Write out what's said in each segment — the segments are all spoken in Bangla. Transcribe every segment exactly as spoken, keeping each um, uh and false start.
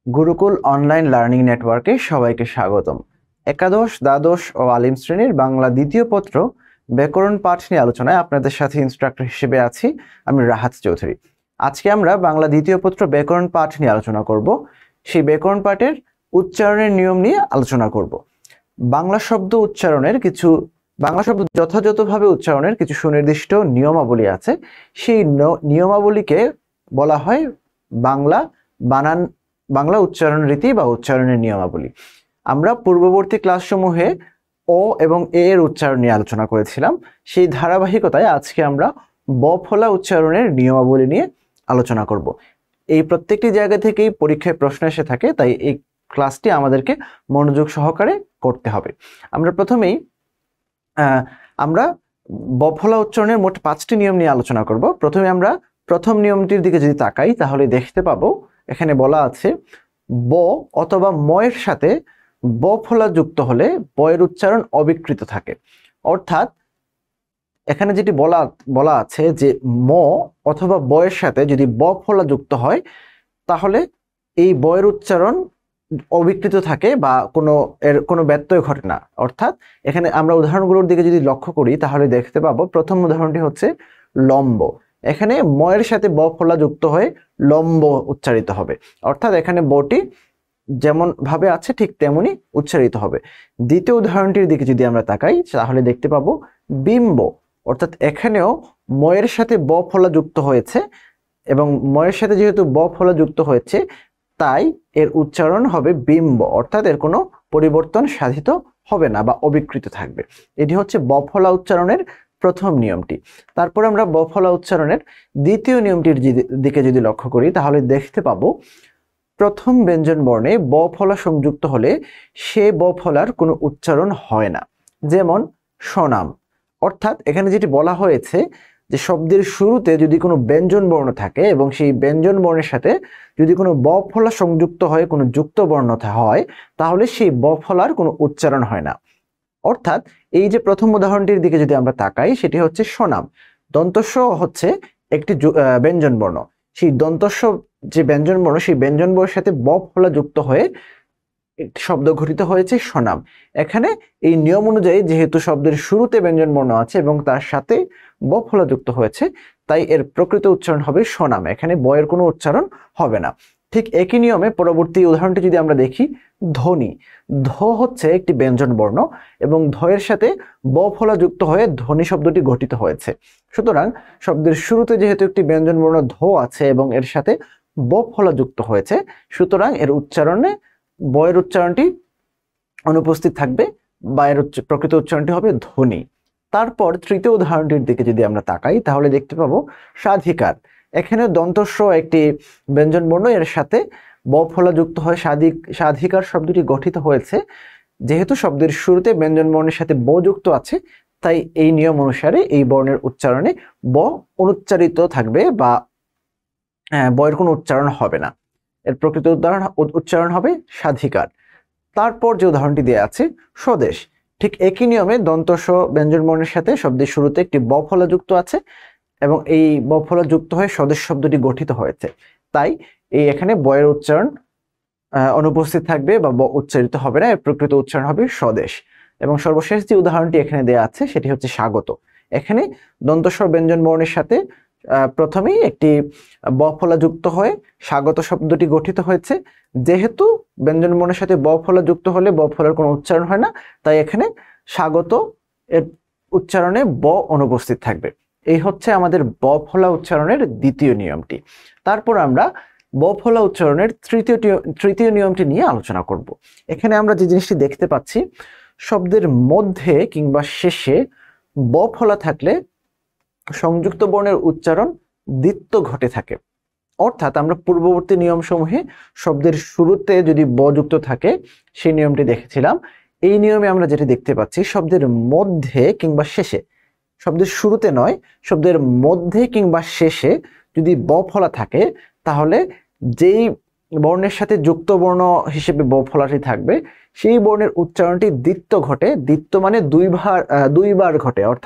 গুরুকুল অনলাইন লার্নিং নেটওয়ার্কে সবাইকে স্বাগতম। একাদশ, দ্বাদশ ও আলিম শ্রেণীর বাংলা দ্বিতীয় পত্র ব্যাকরণ পাঠ নিয়ে আলোচনায় আপনাদের সাথে ইনস্ট্রাক্টর হিসেবে আছি আমি রাহাত চৌধুরী। আজকে আমরা বাংলা দ্বিতীয় পত্র ব্যাকরণ পাঠ নিয়ে আলোচনা করব। সেই ব্যাকরণ পাঠের উচ্চারণের নিয়ম নিয়ে আলোচনা করব। বাংলা শব্দ উচ্চারণের কিছু বাংলা শব্দ যথাযথভাবে উচ্চারণের কিছু সুনির্দিষ্ট নিয়মাবলী আছে। সেই নিয়মাবলীকে বলা হয় বাংলা বানান বাংলা উচ্চারণ রীতি বা উচ্চারণের নিয়মাবলী। আমরা পূর্ববর্তী ক্লাসসমূহে অ এবং এ এর উচ্চারণ নিয়ে আলোচনা করেছিলাম। সেই ধারাবাহিকতায় আজকে আমরা ব ফলা উচ্চারণের নিয়মাবলী নিয়ে আলোচনা করব। এই প্রত্যেকটি জায়গা থেকেই পরীক্ষায় প্রশ্ন এসে থাকে, তাই এই ক্লাসটি আমাদেরকে মনোযোগ সহকারে করতে হবে। আমরা প্রথমেই আহ আমরা ব ফলা উচ্চারণের মোট পাঁচটি নিয়ম নিয়ে আলোচনা করব। প্রথমে আমরা প্রথম নিয়মটির দিকে যদি তাকাই তাহলে দেখতে পাবো এখানে বলা আছে ব অথবা ময়ের সাথে ব ফলা যুক্ত হলে বয়ের উচ্চারণ অবিকৃত থাকে। অর্থাৎ এখানে যেটি বলা বলা আছে যে ম অথবা বয়ের সাথে যদি ব ফলা যুক্ত হয় তাহলে এই বয়ের উচ্চারণ অবিকৃত থাকে বা কোনো এর কোনো ব্যত্যয় ঘটে না। অর্থাৎ এখানে আমরা উদাহরণগুলোর দিকে যদি লক্ষ্য করি তাহলে দেখতে পাবো প্রথম উদাহরণটি হচ্ছে লম্ব। এখানে ময়ের সাথে ব ফলা যুক্ত হয়ে লম্ব উচ্চারিত হবে। অর্থাৎ এখানে বটি যেমন ভাবে আছে ঠিক তেমনি উচ্চারিত হবে। দ্বিতীয় উদাহরণটির দিকে যদি আমরা তাকাই তাহলে দেখতে পাবো বিম্ব। অর্থাৎ এখানেও ময়ের সাথে ব ফলা যুক্ত হয়েছে এবং ময়ের সাথে যেহেতু ব ফলা যুক্ত হয়েছে তাই এর উচ্চারণ হবে বিম্ব। অর্থাৎ এর কোনো পরিবর্তন সাধিত হবে না বা অবিকৃত থাকবে। এটি হচ্ছে ব ফলা উচ্চারণের প্রথম নিয়মটি। তারপর আমরা ব ফলা উচ্চারণের দ্বিতীয় নিয়মটির দিকে যদি লক্ষ্য করি তাহলে দেখতে পাবো প্রথম ব্যঞ্জন বর্ণে ব ফলা সংযুক্ত হলে সে ব ফলার কোনো উচ্চারণ হয় না। যেমন স্বনাম। অর্থাৎ এখানে যেটি বলা হয়েছে যে শব্দের শুরুতে যদি কোনো ব্যঞ্জন বর্ণ থাকে এবং সেই ব্যঞ্জন বর্ণের সাথে যদি কোনো ব ফলা সংযুক্ত হয়, কোনো যুক্ত বর্ণ হয়, তাহলে সেই ব ফলার কোনো উচ্চারণ হয় না। অর্থাৎ এই যে প্রথম উদাহরণটির দিকে যদি আমরা তাকাই সেটি হচ্ছে স্বনাম। দন্তস্ব হচ্ছে একটি ব্যঞ্জন বর্ণ। সেই দন্তস্ব যে ব্যঞ্জন বর্ণ সেই ব্যঞ্জন বর্ণের সাথে ব ফলা যুক্ত হয়ে একটি শব্দ গঠিত হয়েছে স্বনাম। এখানে এই নিয়ম অনুযায়ী যেহেতু শব্দের শুরুতে ব্যঞ্জন বর্ণ আছে এবং তার সাথে ব ফলা যুক্ত হয়েছে তাই এর প্রকৃত উচ্চারণ হবে স্বনাম। এখানে বয়ের কোনো উচ্চারণ হবে না। ঠিক একই নিয়মে পরবর্তী উদাহরণটি যদি আমরা দেখি ধ্বনি। ধ হচ্ছে একটি ব্যঞ্জন বর্ণ এবং ধয়ের সাথে ব ফলা যুক্ত হয়ে ধ্বনি শব্দটি গঠিত হয়েছে। সুতরাং শব্দের শুরুতে যেহেতু একটি ব্যঞ্জন বর্ণ ধ আছে এবং এর সাথে ব ফলা যুক্ত হয়েছে সুতরাং এর উচ্চারণে বয়ের উচ্চারণটি অনুপস্থিত থাকবে বা এর প্রকৃত উচ্চারণটি হবে ধ্বনি। তারপর তৃতীয় উদাহরণটির দিকে যদি আমরা তাকাই তাহলে দেখতে পাবো স্বাধিকার। এখানে দন্তস্ব একটি ব্যঞ্জন বর্ণ, এর সাথে ব ফলা যুক্ত হয় স্বাধিক স্বাধিকার শব্দটি গঠিত হয়েছে। যেহেতু শব্দের শুরুতে ব্যঞ্জন বর্ণের সাথে ব যুক্ত আছে তাই এই নিয়ম অনুসারে এই বর্ণের উচ্চারণে ব অনুচ্চারিত থাকবে বা বয়ের কোনো উচ্চারণ হবে না। এর প্রকৃত উদাহরণ উচ্চারণ হবে স্বাধিকার। তারপর যে উদাহরণটি দেওয়া আছে স্বদেশ। ঠিক একই নিয়মে দন্তস্ব ব্যঞ্জন বর্ণের সাথে শব্দের শুরুতে একটি ব ফলা যুক্ত আছে এবং এই ব ফলা যুক্ত হয়ে স্বদেশ শব্দটি গঠিত হয়েছে। তাই এই এখানে বয়ের উচ্চারণ অনুপস্থিত থাকবে বা ব উচ্চারিত হবে না। এর প্রকৃত উচ্চারণ হবে স্বদেশ। এবং সর্বশেষ যে উদাহরণটি এখানে দেওয়া আছে সেটি হচ্ছে স্বাগত। এখানে দন্তস্ব ব্যঞ্জন বর্ণের সাথে প্রথমেই একটি ব ফলা যুক্ত হয়ে স্বাগত শব্দটি গঠিত হয়েছে। যেহেতু ব্যঞ্জন বর্ণের সাথে ব ফলা যুক্ত হলে ব ফলার কোনো উচ্চারণ হয় না তাই এখানে স্বাগত এর উচ্চারণে ব অনুপস্থিত থাকবে। এই হচ্ছে আমাদের ব ফলা উচ্চারণের দ্বিতীয় নিয়মটি। তারপর আমরা ব ফলা উচ্চারণের তৃতীয় তৃতীয় নিয়মটি নিয়ে আলোচনা করব। এখানে আমরা যে জিনিসটি দেখতে পাচ্ছি শব্দের মধ্যে কিংবা শেষে ব ফলা থাকলে সংযুক্ত বর্ণের উচ্চারণ দ্বিত্ব ঘটে থাকে। অর্থাৎ আমরা পূর্ববর্তী নিয়মসমূহে শব্দের শুরুতে যদি ব যুক্ত থাকে সেই নিয়মটি দেখেছিলাম। এই নিয়মে আমরা যেটা দেখতে পাচ্ছি শব্দের মধ্যে কিংবা শেষে, শব্দের শুরুতে নয় শব্দের মধ্যে কিংবা শেষে যদি ব ফলা থাকে তাহলে যেই বর্ণের সাথে যুক্ত বর্ণ হিসেবে ব ফলাটি থাকবে সেই বর্ণের উচ্চারণটি দ্বিত্ব ঘটে। দ্বিত্ব মানে দুইবার দুইবার ঘটে। অর্থাৎ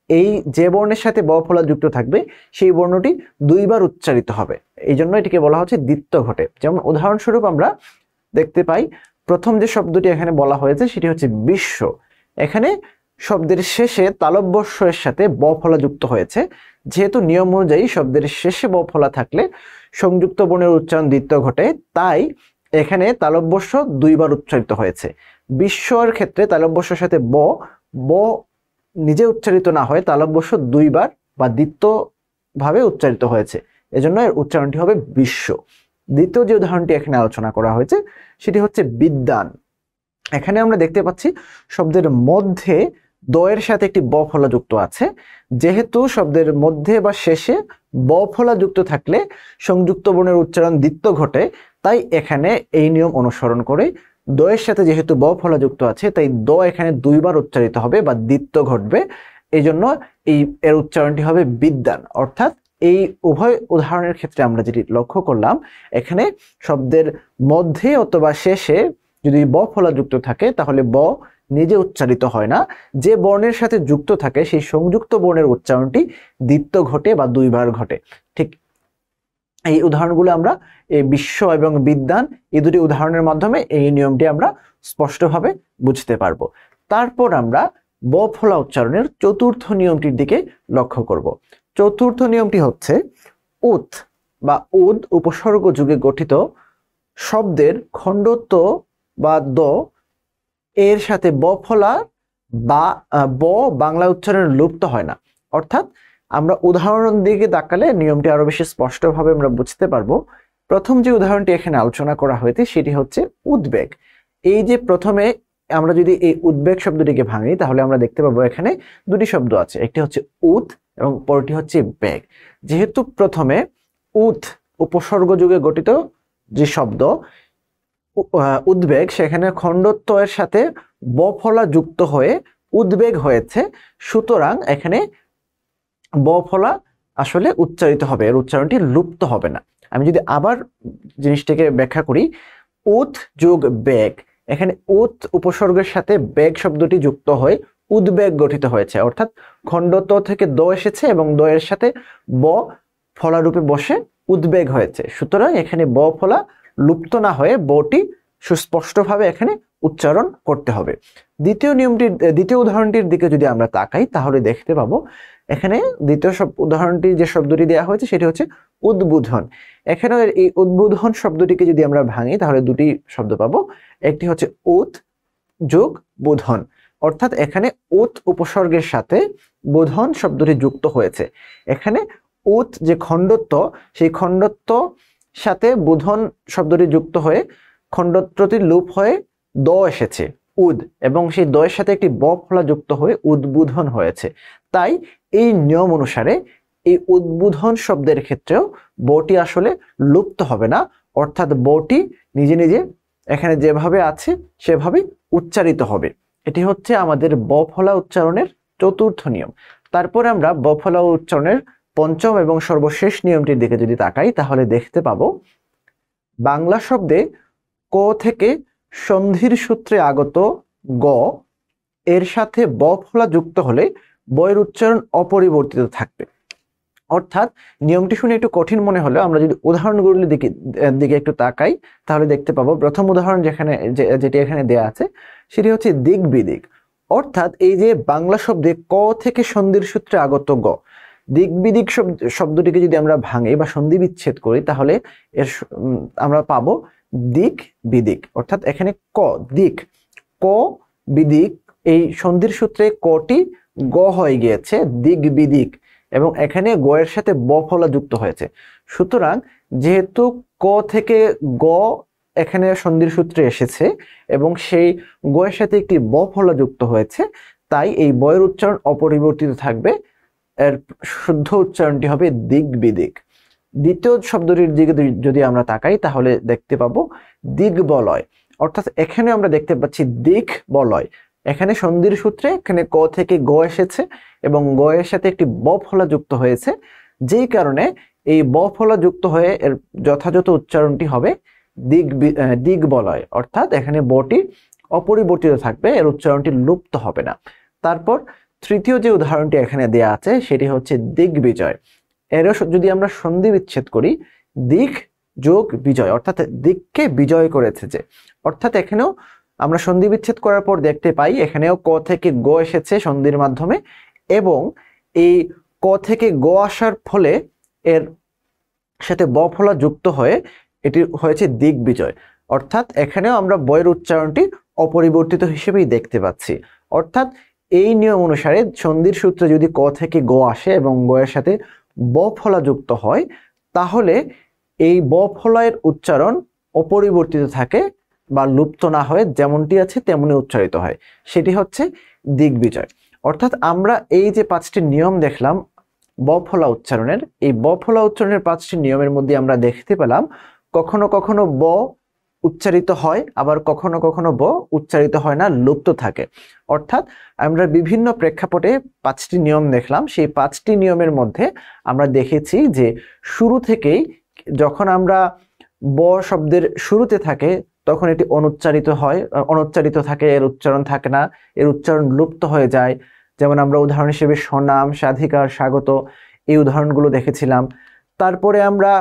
এই যে বর্ণের সাথে ব ফলা যুক্ত থাকবে সেই বর্ণটি দুইবার উচ্চারিত হবে, এই জন্য এটিকে বলা হচ্ছে দ্বিত্ব ঘটে। যেমন উদাহরণস্বরূপ আমরা দেখতে পাই প্রথম যে শব্দটি এখানে বলা হয়েছে সেটি হচ্ছে বিশ্ব। এখানে শব্দের শেষে তালব্যস্য এর সাথে ব ফলা যুক্ত হয়েছে। যেহেতু নিয়ম অনুযায়ী শব্দের শেষে ব ফলা থাকলে সংযুক্ত বর্ণের উচ্চারণ দ্বিত্ব ঘটে, তাই এখানে তালব্যস্য দুইবার উচ্চারিত হয়েছে। বিশ্বর ক্ষেত্রে তালব্যস্যের সাথে ব ব নিজে উচ্চারিত না হয়ে তালব্যস্য দুইবার বা দ্বিত্ব ভাবে উচ্চারিত হয়েছে, এজন্য এর উচ্চারণটি হবে বিশ্ব। দ্বিতীয় যে উদাহরণটি এখানে আলোচনা করা হয়েছে সেটি হচ্ছে বিদ্যান। এখানে আমরা দেখতে পাচ্ছি শব্দের মধ্যে দ এর সাথে একটি ব ফলা যুক্ত আছে। যেহেতু শব্দের মধ্যে বা শেষে ব ফলা যুক্ত থাকলে সংযুক্ত বর্ণের উচ্চারণ দ্বিত্ব ঘটে, তাই এখানে এই নিয়ম অনুসরণ করে দ এর সাথে যেহেতু ব ফলা যুক্ত আছে তাই দ এখানে দুইবার উচ্চারিত হবে বা দ্বিত্ব ঘটবে, এই জন্য এই এর উচ্চারণটি হবে বিদ্যান। অর্থাৎ এই উভয় উদাহরণের ক্ষেত্রে আমরা যেটি লক্ষ্য করলাম, এখানে শব্দের মধ্যে অথবা শেষে যদি ব ফলা যুক্ত থাকে তাহলে ব নিজে উচ্চারিত হয় না, যে বর্ণের সাথে যুক্ত থাকে সেই সংযুক্ত বর্ণের উচ্চারণটি দ্বিত্ব ঘটে বা দুইবার ঘটে। ঠিক এই উদাহরণগুলো আমরা এই বিশ্ব এবং বিদ্যান এই দুটি উদাহরণের মাধ্যমে এই নিয়মটি আমরা স্পষ্টভাবে বুঝতে পারবো। তারপর আমরা ব ফলা উচ্চারণের চতুর্থ নিয়মটির দিকে লক্ষ্য করব। চতুর্থ নিয়মটি হচ্ছে উৎ বা উদ উপসর্গ যুগে গঠিত শব্দের খণ্ডত্ব বা দ এর সাথে ব ফলা বা ব বাংলা উচ্চারণ লুপ্ত হয় না। অর্থাৎ আমরা উদাহরণ দিকে তাকালে নিয়মটি আরো বেশি স্পষ্টভাবে আমরা বুঝতে পারবো। প্রথম যে উদাহরণটি এখানে আলোচনা করা হয়েছে সেটি হচ্ছে উদ্বেগ। এই যে প্রথমে আমরা যদি এই উদ্বেগ শব্দটিকে ভাঙি তাহলে আমরা দেখতে পাবো এখানে দুটি শব্দ আছে, একটি হচ্ছে উদ এবং পরটি হচ্ছে বেগ। যেহেতু প্রথমে উদ উপসর্গ যুগে গঠিত যে শব্দ উদ্বেগ, সেখানে খণ্ডত্ব এর সাথে ব ফলা যুক্ত হয়ে উদ্বেগ হয়েছে, সুতরাং এখানে ব ফলা আসলে উচ্চারিত হবে, এর উচ্চারণটি লুপ্ত হবে না। আমি যদি আবার জিনিসটাকে ব্যাখ্যা করি, উৎ যোগ বেগ, এখানে উৎ উপসর্গের সাথে বেগ শব্দটি যুক্ত হয়ে উদ্বেগ গঠিত হয়েছে, অর্থাৎ খণ্ডত্ব থেকে দ এসেছে এবং দ এর সাথে ব ফলা রূপে বসে উদ্বেগ হয়েছে, সুতরাং এখানে ব ফলা লুপ্ত না হয়ে বটি সুস্পষ্টভাবে এখানে উচ্চারণ করতে হবে। দ্বিতীয় নিয়মটির দ্বিতীয় উদাহরণটির দিকে যদি আমরা তাকাই তাহলে দেখতে পাবো এখানে দ্বিতীয় সব উদাহরণটি যে শব্দটি দেওয়া হয়েছে সেটি হচ্ছে উদ্বোধন। এখানে এই উদ্বোধন শব্দটিকে যদি আমরা ভাঙি তাহলে দুটি শব্দ পাবো, একটি হচ্ছে উৎ যোগ বোধন, অর্থাৎ এখানে উৎ উপসর্গের সাথে বোধন শব্দটি যুক্ত হয়েছে। এখানে উৎ যে খণ্ডত্ব, সেই খণ্ডত্ব সাথে বোধন শব্দটি যুক্ত হয়ে খণ্ডত্বটি লোপ হয়ে দ এসেছে উদ, এবং সেই দ এর সাথে একটি ব ফলা যুক্ত হয়ে উদ্বোধন হয়েছে। তাই এই নিয়ম অনুসারে এই উদ্বোধন শব্দের ক্ষেত্রেও বটি আসলে লুপ্ত হবে না, অর্থাৎ বটি নিজে নিজে এখানে যেভাবে আছে সেভাবে উচ্চারিত হবে। এটি হচ্ছে আমাদের ব ফলা উচ্চারণের চতুর্থ নিয়ম। তারপরে আমরা ব ফলা উচ্চারণের পঞ্চম এবং সর্বশেষ নিয়মটির দিকে যদি তাকাই তাহলে দেখতে পাবো বাংলা শব্দে ক থেকে সন্ধির সূত্রে আগত গ এর সাথে ব ফলা যুক্ত হলে বয়ের উচ্চারণ অপরিবর্তিত থাকবে। অর্থাৎ নিয়মটি শুনে একটু কঠিন মনে হলেও আমরা যদি উদাহরণগুলির দিকে দিকে একটু তাকাই তাহলে দেখতে পাবো প্রথম উদাহরণ যেখানে যেটি এখানে দেয়া আছে সেটি হচ্ছে দিক বিদিক। অর্থাৎ এই যে বাংলা শব্দে ক থেকে সন্ধির সূত্রে আগত গ, দিক বিদিক শব্দটিকে যদি আমরা ভাঙি বা সন্ধি বিচ্ছেদ করি তাহলে এর আমরা পাবো দিক বিদিক। অর্থাৎ এখানে ক দিক ক বিদিক, এই সন্ধির সূত্রে কটি গ হয়ে গিয়েছে দিক বিদিক, এবং এখানে গ এর সাথে ব ফলা যুক্ত হয়েছে। সুতরাং যেহেতু ক থেকে গ এখানে সন্ধির সূত্রে এসেছে এবং সেই গ এর সাথে একটি ব ফলা যুক্ত হয়েছে, তাই এই বয়ের উচ্চারণ অপরিবর্তিত থাকবে, এর শুদ্ধ উচ্চারণটি হবে দিক বিদিক। দ্বিতীয় শব্দটির দিকে যদি আমরা তাকাই তাহলে দেখতে পাবো দিক বলয়। অর্থাৎ এখানে আমরা দেখতে পাচ্ছি দিক বলয়, এখানে সন্ধির সূত্রে এখানে ক থেকে গ এসেছে এবং গ এর সাথে একটি ব ফলা যুক্ত হয়েছে, যেই কারণে এই ব ফলা যুক্ত হয়ে এর যথাযথ উচ্চারণটি হবে দিক দিক বলয়। অর্থাৎ এখানে বটি অপরিবর্তিত থাকবে, এর উচ্চারণটি লুপ্ত হবে না। তারপর তৃতীয় যে উদাহরণটি এখানে দেয়া আছে সেটি হচ্ছে দিগ্বিজয়। এরও যদি আমরা সন্ধি বিচ্ছেদ করি, দিক যোগ বিজয় অর্থাৎ দিককে বিজয় করেছে যে, অর্থাৎ এখানেও আমরা সন্ধি বিচ্ছেদ করার পর দেখতে পাই এখানেও ক থেকে গ এসেছে সন্ধির মাধ্যমে, এবং এই ক থেকে গ আসার ফলে এর সাথে ব ফলা যুক্ত হয়ে এটি হয়েছে দিগ্বিজয়। অর্থাৎ এখানেও আমরা বয়ের উচ্চারণটি অপরিবর্তিত হিসেবেই দেখতে পাচ্ছি। অর্থাৎ এই নিয়ম অনুসারে সন্ধির সূত্রে যদি ক থেকে গ আসে এবং গ এর সাথে ব ফলা যুক্ত হয়, তাহলে এই ব ফলায়ের উচ্চারণ অপরিবর্তিত থাকে বা লুপ্ত না হয়ে যেমনটি আছে তেমনি উচ্চারিত হয়, সেটি হচ্ছে দিগ্বিজয়। অর্থাৎ আমরা এই যে পাঁচটি নিয়ম দেখলাম ব ফলা উচ্চারণের, এই ব ফলা উচ্চারণের পাঁচটি নিয়মের মধ্যে আমরা দেখতে পেলাম কখনো কখনো ব উচ্চারিত হয়, আবার কখনো কখনো ব উচ্চারিত হয় না, লুপ্ত থাকে। অর্থাৎ আমরা বিভিন্ন প্রেক্ষাপটে পাঁচটি নিয়ম দেখলাম, সেই পাঁচটি নিয়মের মধ্যে আমরা দেখেছি যে শুরু থেকেই যখন আমরা ব শব্দের শুরুতে থাকে তখন এটি অনুচ্চারিত হয়, অনুচ্চারিত থাকে, এর উচ্চারণ থাকে না, এর উচ্চারণ লুপ্ত হয়ে যায়। যেমন আমরা উদাহরণ হিসেবে সনাম, স্বাধিকার, স্বাগত এই উদাহরণগুলো দেখেছিলাম। তারপরে আমরা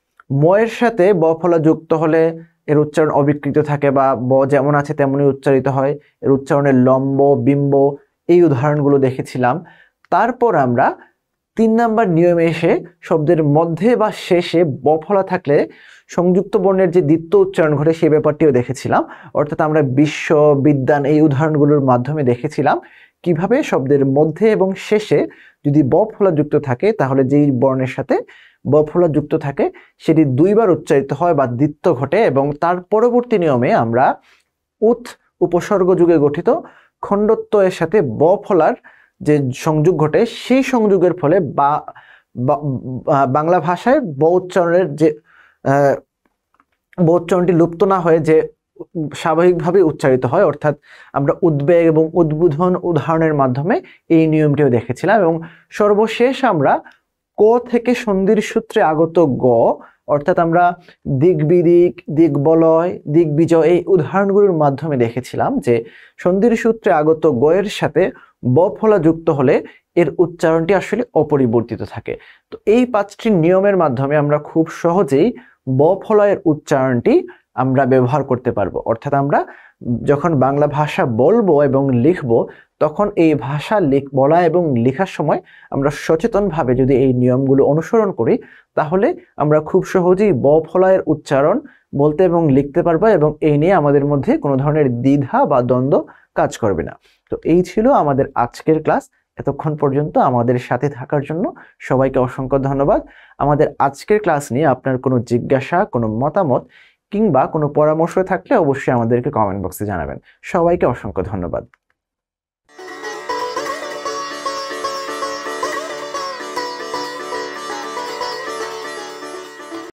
ময়ের সাথে ব ফলা যুক্ত হলে এর উচ্চারণ অবিকৃত থাকে বা ব যেমন আছে তেমনি উচ্চারিত হয়, এর উচ্চারণের লম্ব, বিম্ব এই উদাহরণগুলো দেখেছিলাম। তারপর আমরা তিন নাম্বার নিয়মে এসে শব্দের মধ্যে বা শেষে ব ফলা থাকলে সংযুক্ত বর্ণের যে দ্বিত্ব উচ্চারণ ঘটে সেই ব্যাপারটিও দেখেছিলাম। অর্থাৎ আমরা বিশ্ব, বিদ্যান এই উদাহরণগুলোর মাধ্যমে দেখেছিলাম কিভাবে শব্দের মধ্যে এবং শেষে যদি ব ফলা যুক্ত থাকে তাহলে যেই বর্ণের সাথে ব ফলা যুক্ত থাকে সেটি দুইবার উচ্চারিত হয় বা দ্বিত্ব ঘটে, এবং তার পরবর্তী নিয়মে আমরা উৎ উপসর্গ যুগে গঠিত খণ্ডত্ব এর সাথে ব ফলার যে সংযোগ ঘটে সেই সংযোগের ফলে বা বাংলা ভাষায় ব উচ্চারণের যে ব উচ্চারণটি লুপ্ত না হয়ে যে স্বাভাবিকভাবে উচ্চারিত হয়। অর্থাৎ আমরা উদ্বেগ এবং উদ্বোধন উদাহরণের মাধ্যমে এই নিয়মটিও দেখেছিলাম। এবং সর্বশেষ আমরা ক থেকে সন্ধির সূত্রে আগত গ, অর্থাৎ আমরা দিগ্বিদিক, দিগ্বলয়, দিগ্বিজয় এই উদাহরণগুলোর মাধ্যমে দেখেছিলাম যে সন্ধির সূত্রে আগত গ এর সাথে ব ফলা যুক্ত হলে এর উচ্চারণটি আসলে অপরিবর্তিত থাকে। তো এই পাঁচটি নিয়মের মাধ্যমে আমরা খুব সহজেই ব ফলায়ের উচ্চারণটি আমরা ব্যবহার করতে পারবো। অর্থাৎ আমরা যখন বাংলা ভাষা বলবো এবং লিখবো তখন এই ভাষা লিখ বলা এবং লেখার সময় আমরা সচেতনভাবে যদি এই নিয়মগুলো অনুসরণ করি তাহলে আমরা খুব সহজেই ব ফলায়ের উচ্চারণ বলতে এবং লিখতে পারবো, এবং এই নিয়ে আমাদের মধ্যে কোনো ধরনের দ্বিধা বা দ্বন্দ্ব কাজ করবে না। তো এই ছিল আমাদের আজকের ক্লাস। এতক্ষণ পর্যন্ত আমাদের সাথে থাকার জন্য সবাইকে অসংখ্য ধন্যবাদ। আমাদের আজকের ক্লাস নিয়ে আপনার কোনো জিজ্ঞাসা, কোনো মতামত কিংবা কোনো পরামর্শ থাকলে অবশ্যই আমাদেরকে কমেন্ট বক্সে জানাবেন। সবাইকে অসংখ্য ধন্যবাদ।